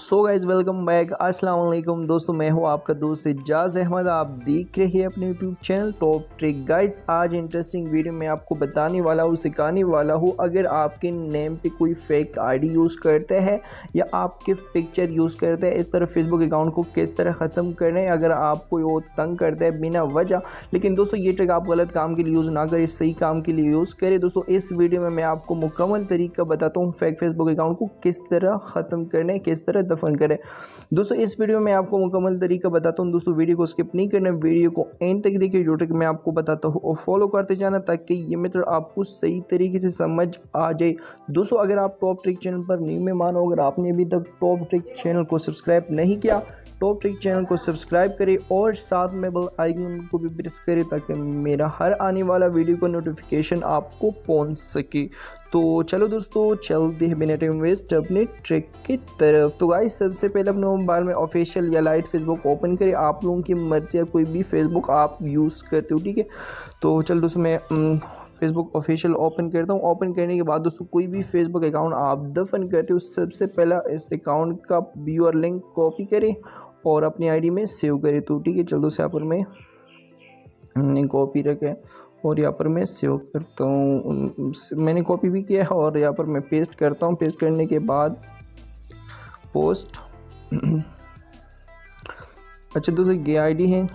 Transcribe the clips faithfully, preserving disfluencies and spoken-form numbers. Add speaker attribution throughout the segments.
Speaker 1: So guys welcome back. अस्सलाम वालेकुम दोस्तों, मैं हूं आपका दोस्त इजाज़ अहमद। आप देख रहे हैं अपने YouTube channel top trick. Guys आज इंटरेस्टिंग वीडियो में आपको बताने वाला हूं, सिखाने वाला हूं, अगर आपके नेम पे कोई फेक आईडी यूज़ करते हैं या आपके पिक्चर यूज़ करते हैं, इस तरह फेसबुक अकाउंट को किस तरह ख़त्म करना है अगर आप कोई और तंग करता है बिना वजह। लेकिन दोस्तों ये ट्रिक आप गलत काम के लिए यूज़ ना करें, सही काम के लिए यूज़ करें। दोस्तों इस वीडियो में मैं आपको मुकम्मल तरीका बताता हूँ फेक फेसबुक अकाउंट को किस तरह ख़त्म करना है, किस तरह दफन करें। दोस्तों इस वीडियो में आपको मुकम्मल तरीका बताता हूं। दोस्तों वीडियो को स्किप नहीं करना, वीडियो को एंड तक देखिए, जो ट्रिक मैं आपको बताता हूं और फॉलो करते जाना ताकि ये मेथड आपको सही तरीके से समझ आ जाए। दोस्तों अगर आप टॉप ट्रिक चैनल पर न्यू मेहमान हो, अगर आपने अभी तक टॉप ट्रिक चैनल को सब्सक्राइब नहीं किया, टॉप ट्रिक चैनल को सब्सक्राइब करें और साथ में बेल आइकन को भी प्रेस करें ताकि मेरा हर आने वाला वीडियो का नोटिफिकेशन आपको पहुंच सके। तो चलो दोस्तों चलते हैं बिना टाइम वेस्ट अपने ट्रिक की तरफ। तो गाइस सबसे पहले अपने मोबाइल में ऑफिशियल या लाइट फेसबुक ओपन करें। आप लोगों की मर्जी या कोई भी फेसबुक आप यूज़ करते हो, ठीक है। तो चलो दोस्तों मैं फेसबुक ऑफिशियल ओपन करता हूँ। ओपन करने के बाद दोस्तों कोई भी फेसबुक अकाउंट आप दफन करते हो, सबसे पहला इस अकाउंट का व्यूअर लिंक कॉपी करें और अपनी आईडी में सेव करें। तो ठीक है, चलो से यहाँ पर मैं कॉपी रखें और यहाँ पर मैं सेव करता हूँ। मैंने कॉपी भी किया है और यहाँ पर मैं पेस्ट करता हूँ। पेस्ट करने के बाद पोस्ट अच्छा दोस्तों ये आईडी है।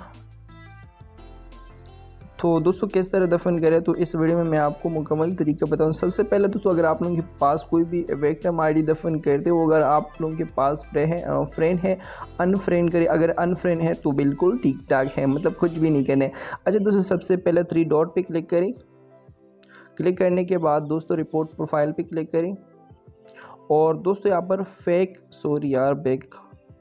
Speaker 1: तो दोस्तों किस तरह दफन करें तो इस वीडियो में मैं आपको मुकम्मल तरीका बताऊँ। सबसे पहले दोस्तों अगर आप लोगों के पास कोई भी विक्टिम आईडी दफन करते हो, अगर आप लोगों के पास फ्रेंड है, अनफ्रेंड करें। अगर अनफ्रेंड है तो बिल्कुल ठीक ठाक है, मतलब कुछ भी नहीं करना है। अच्छा दोस्तों सबसे पहले थ्री डॉट पे क्लिक करें। क्लिक करने के बाद दोस्तों रिपोर्ट प्रोफाइल पे क्लिक करें और दोस्तों यहाँ पर फेक सॉरी यार बैक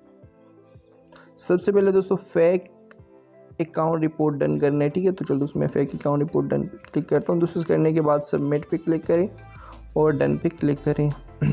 Speaker 1: सबसे पहले दोस्तों फेक अकाउंट रिपोर्ट डन करना है, ठीक है। तो चलो उसमें फेक अकाउंट रिपोर्ट डन पे क्लिक करता हूँ। दोस्तों करने के बाद सबमिट पे क्लिक करें और डन पे क्लिक करें।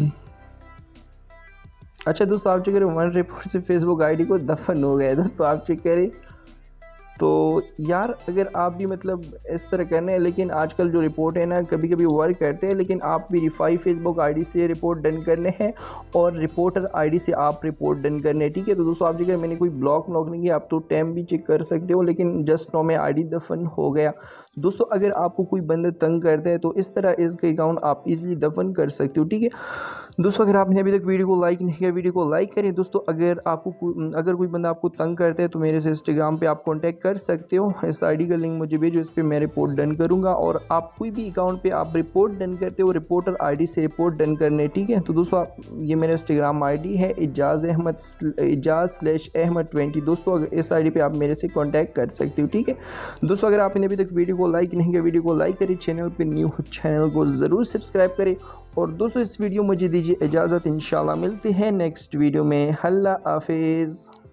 Speaker 1: अच्छा दोस्तों आप चेक करें वन रिपोर्ट से फेसबुक आईडी को दफन हो गया है। दोस्तों आप चेक करें। तो यार अगर आप भी मतलब इस तरह करना है, लेकिन आजकल जो रिपोर्ट है ना कभी कभी वर्क करते हैं, लेकिन आप वेरीफाई फेसबुक आईडी से रिपोर्ट डन करने हैं और रिपोर्टर आईडी से आप रिपोर्ट डन करने हैं, ठीक है। तो दोस्तों आप जगह मैंने कोई ब्लॉक ब्लॉक नहीं किया, आप तो टाइम भी चेक कर सकते हो, लेकिन जस्ट नो में आईडी दफन हो गया। दोस्तों अगर आपको कोई बंदे तंग करते हैं तो इस तरह इसके अकाउंट आप इजीली दफन कर सकते हो, ठीक है। दोस्तों अगर आपने अभी तक वीडियो को लाइक नहीं किया, वीडियो को लाइक करें। दोस्तों अगर आपको अगर कोई बंदा आपको तंग करता है तो मेरे से इंस्टाग्राम पे आप कांटेक्ट कर सकते हो। इस आईडी का लिंक मुझे भेजो, इस पर मैं रिपोर्ट डन करूंगा। और आप कोई भी अकाउंट पे आप रिपोर्ट डन करते हो, रिपोर्टर आईडी से रिपोर्ट डन करने, ठीक है। तो दोस्तों आप ये मेरा इंस्टाग्राम आईडी है इजाज़ अहमद इजाज़ स्लैश अहमद ट्वेंटी। दोस्तों अगर इस आईडी पे आप मेरे से कॉन्टैक्ट कर सकते हो, ठीक है। दोस्तों अगर आपने अभी तक वीडियो को लाइक नहीं किया, वीडियो को लाइक करें, चैनल पर न्यू चैनल को ज़रूर सब्सक्राइब करें। और दोस्तों इस वीडियो मुझे दीजिए इजाज़त, इंशाल्लाह मिलते हैं नेक्स्ट वीडियो में। अल्लाह हाफिज़।